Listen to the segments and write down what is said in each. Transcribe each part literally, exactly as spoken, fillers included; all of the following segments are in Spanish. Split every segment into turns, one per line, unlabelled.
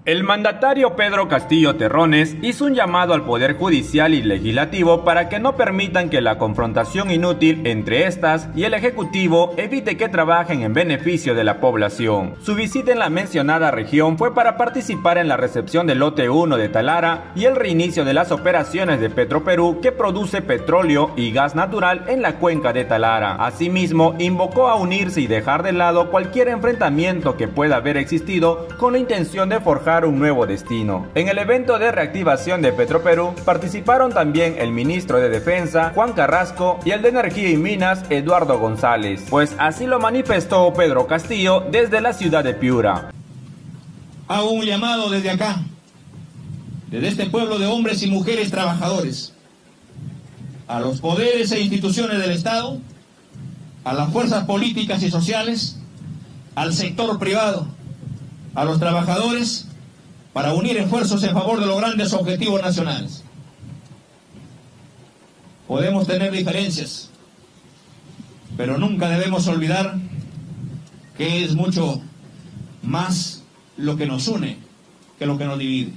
El mandatario Pedro Castillo Terrones hizo un llamado al Poder Judicial y Legislativo para que no permitan que la confrontación inútil entre estas y el Ejecutivo evite que trabajen en beneficio de la población. Su visita en la mencionada región fue para participar en la recepción del lote uno de Talara y el reinicio de las operaciones de Petroperú, que produce petróleo y gas natural en la cuenca de Talara. Asimismo, invocó a unirse y dejar de lado cualquier enfrentamiento que pueda haber existido con la intención de forjar un nuevo destino. En el evento de reactivación de Petroperú participaron también el ministro de Defensa, Juan Carrasco, y el de Energía y Minas, Eduardo González, pues así lo manifestó Pedro Castillo desde la ciudad de Piura.
Hago un llamado desde acá, desde este pueblo de hombres y mujeres trabajadores, a los poderes e instituciones del Estado, a las fuerzas políticas y sociales, al sector privado, a los trabajadores, para unir esfuerzos en favor de los grandes objetivos nacionales. Podemos tener diferencias, pero nunca debemos olvidar que es mucho más lo que nos une que lo que nos divide.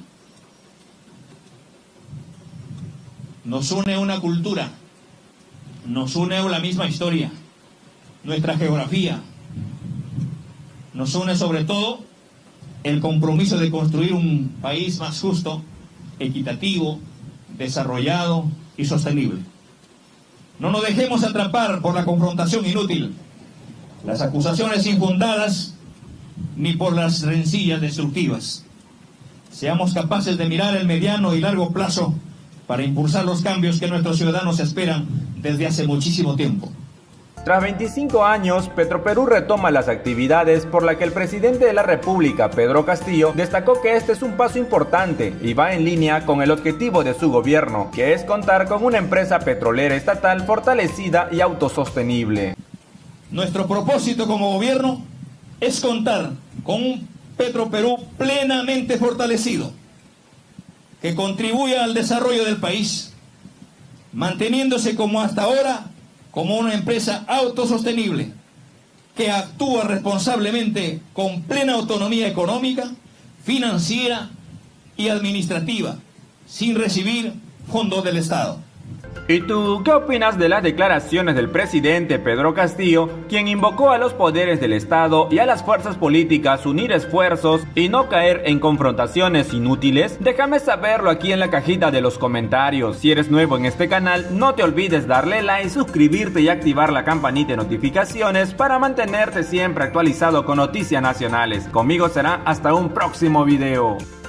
Nos une una cultura, nos une la misma historia, nuestra geografía, nos une sobre todo el compromiso de construir un país más justo, equitativo, desarrollado y sostenible. No nos dejemos atrapar por la confrontación inútil, las acusaciones infundadas, ni por las rencillas destructivas. Seamos capaces de mirar el mediano y largo plazo para impulsar los cambios que nuestros ciudadanos esperan desde hace muchísimo tiempo.
Tras veinticinco años, Petroperú retoma las actividades, por la que el presidente de la República, Pedro Castillo, destacó que este es un paso importante y va en línea con el objetivo de su gobierno, que es contar con una empresa petrolera estatal fortalecida y autosostenible.
Nuestro propósito como gobierno es contar con un Petroperú plenamente fortalecido, que contribuya al desarrollo del país, manteniéndose como hasta ahora como una empresa autosostenible, que actúa responsablemente con plena autonomía económica, financiera y administrativa, sin recibir fondos del Estado.
¿Y tú qué opinas de las declaraciones del presidente Pedro Castillo, quien invocó a los poderes del Estado y a las fuerzas políticas unir esfuerzos y no caer en confrontaciones inútiles? Déjame saberlo aquí en la cajita de los comentarios. Si eres nuevo en este canal, no te olvides darle like, suscribirte y activar la campanita de notificaciones para mantenerte siempre actualizado con noticias nacionales. Conmigo será hasta un próximo video.